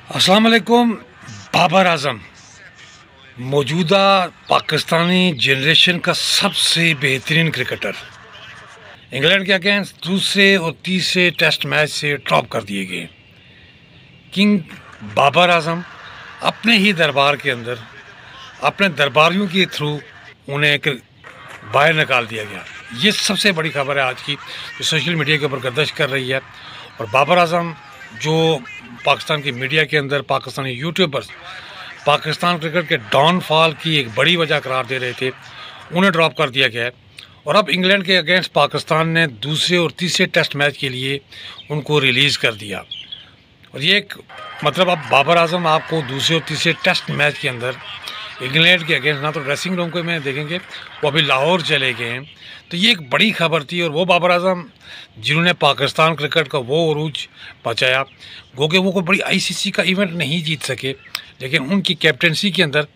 अस्सलाम वालेकुम। बाबर आजम मौजूदा पाकिस्तानी जनरेशन का सबसे बेहतरीन क्रिकेटर इंग्लैंड के अगेंस्ट दूसरे और तीसरे टेस्ट मैच से ड्रॉप कर दिए गए। किंग बाबर आजम अपने ही दरबार के अंदर अपने दरबारियों के थ्रू उन्हें एक बाहर निकाल दिया गया। ये सबसे बड़ी खबर है आज की जो सोशल मीडिया के ऊपर गर्दिश कर रही है। और बाबर आजम जो पाकिस्तान की मीडिया के अंदर पाकिस्तानी यूट्यूबर्स पाकिस्तान क्रिकेट के डाउनफॉल की एक बड़ी वजह करार दे रहे थे, उन्हें ड्रॉप कर दिया गया है। और अब इंग्लैंड के अगेंस्ट पाकिस्तान ने दूसरे और तीसरे टेस्ट मैच के लिए उनको रिलीज़ कर दिया। और ये एक मतलब अब बाबर आजम आपको दूसरे और तीसरे टेस्ट मैच के अंदर इंग्लैंड के अगेंस्ट ना तो ड्रेसिंग रूम को में देखेंगे, वो अभी लाहौर चले गए हैं। तो ये एक बड़ी खबर थी। और वो बाबर आजम जिन्होंने पाकिस्तान क्रिकेट का वो अरूज पहुँचाया, गो कि वो कोई बड़ी आईसीसी का इवेंट नहीं जीत सके, लेकिन उनकी कैप्टनसी के अंदर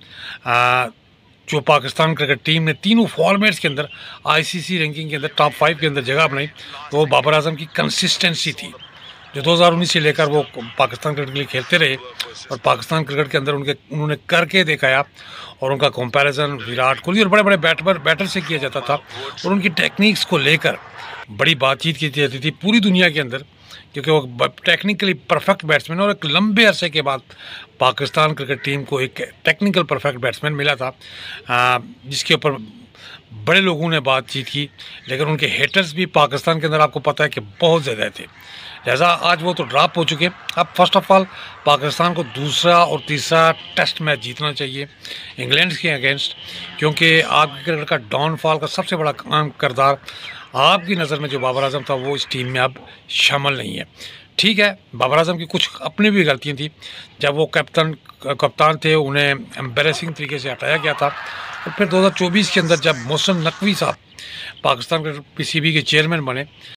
जो पाकिस्तान क्रिकेट टीम ने तीनों फॉर्मेट्स के अंदर आईसीसी रैंकिंग के अंदर टॉप 5 के अंदर जगह बनाई, तो वो बाबर आजम की कंसिस्टेंसी थी जो 2019 से लेकर वो पाकिस्तान क्रिकेट के लिए खेलते रहे। और पाकिस्तान क्रिकेट के अंदर उन्होंने करके दिखाया। और उनका कंपैरिजन विराट कोहली और बड़े बड़े बैटर से किया जाता था। और उनकी टेक्निक्स को लेकर बड़ी बातचीत की जाती थी पूरी दुनिया के अंदर, क्योंकि वो टेक्निकली परफेक्ट बैट्समैन। और एक लंबे अरसे के बाद पाकिस्तान क्रिकेट टीम को एक टेक्निकल परफेक्ट बैट्समैन मिला था, जिसके ऊपर बड़े लोगों ने बातचीत की। लेकिन उनके हेटर्स भी पाकिस्तान के अंदर आपको पता है कि बहुत ज़्यादा थे, लिहाजा आज वो तो ड्रॉप हो चुके। अब फर्स्ट ऑफ ऑल पाकिस्तान को दूसरा और तीसरा टेस्ट मैच जीतना चाहिए इंग्लैंड के अगेंस्ट, क्योंकि आपके क्रिकेट का डाउनफॉल का सबसे बड़ा किरदार आपकी नज़र में जो बाबर आजम था वो इस टीम में अब शामिल नहीं है। ठीक है, बाबर आजम की कुछ अपनी भी गलतियाँ थी। जब वो कप्तान थे उन्हें एम्बेरसिंग तरीके से हटाया गया था। और फिर 2024 के अंदर जब मोहसिन नकवी साहब पाकिस्तान के पीसीबी के चेयरमैन बने,